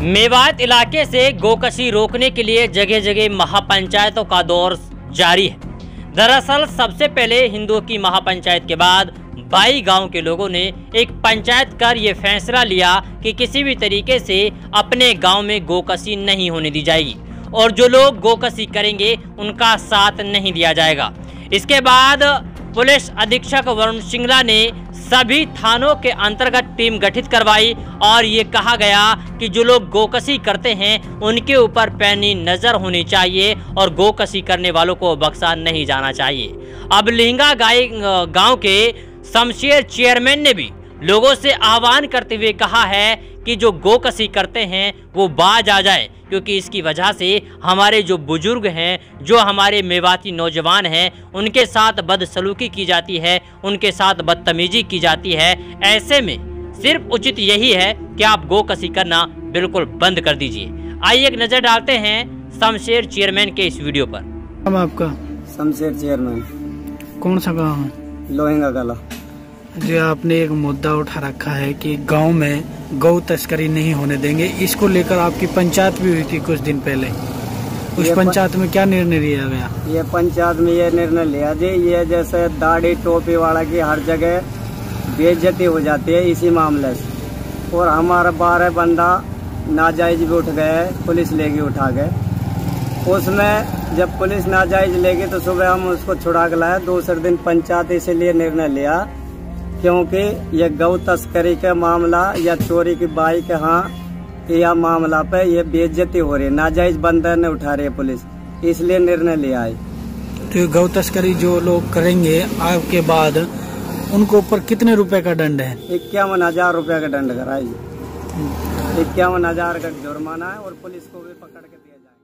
मेवात इलाके से गोकशी रोकने के लिए जगह जगह महापंचायतों का दौर जारी है। दरअसल सबसे पहले हिंदुओं की महापंचायत के बाद 22 गांव के लोगों ने एक पंचायत कर ये फैसला लिया कि किसी भी तरीके से अपने गांव में गोकशी नहीं होने दी जाएगी और जो लोग गोकशी करेंगे उनका साथ नहीं दिया जाएगा। इसके बाद पुलिस अधीक्षक वरुण सिंगला ने सभी थानों के अंतर्गत टीम गठित करवाई और ये कहा गया कि जो लोग गोकशी करते हैं उनके ऊपर पैनी नजर होनी चाहिए और गोकशी करने वालों को बख्शा नहीं जाना चाहिए। अब लिंगा गांव के शमशेर चेयरमैन ने भी लोगों से आह्वान करते हुए कहा है कि जो गोकशी करते हैं वो बाज आ जाए, क्योंकि इसकी वजह से हमारे जो बुजुर्ग हैं, जो हमारे मेवाती नौजवान हैं, उनके साथ बदसलूकी की जाती है, उनके साथ बदतमीजी की जाती है। ऐसे में सिर्फ उचित यही है कि आप गोकशी करना बिल्कुल बंद कर दीजिए। आइए एक नज़र डालते हैं शमशेर चेयरमैन के इस वीडियो पर। हम आपका शमशेर चेयरमैन। कौन सा गाँव है? लोहिंगा कला। जो आपने एक मुद्दा उठा रखा है कि गांव में गौ तस्करी नहीं होने देंगे, इसको लेकर आपकी पंचायत भी हुई थी कुछ दिन पहले। उस पंचायत में क्या निर्णय लिया गया? ये पंचायत में ये निर्णय लिया जी, ये जैसे दाढ़ी टोपी वाला की हर जगह बेइज्जती हो जाती है इसी मामले से, और हमारा 12 बंदा नाजायज भी उठ गए, पुलिस लेगी उठा गए। उसमें जब पुलिस नाजायज लेगी तो सुबह हम उसको छुड़ा के लाए। दूसरे दिन पंचायत इसीलिए निर्णय लिया क्योंकि ये गौ तस्करी का मामला या चोरी की बाइक या मामला पे ये बेइज्जती हो रही है, नाजायज बंदर ने उठा रही है पुलिस, इसलिए निर्णय लिया है। तो गौ तस्करी जो लोग करेंगे आपके बाद उनको ऊपर कितने रुपए का दंड है? 51,000 रुपये का दंड कराइए। 51,000 का जुर्माना है और पुलिस को भी पकड़ के दिया जाए।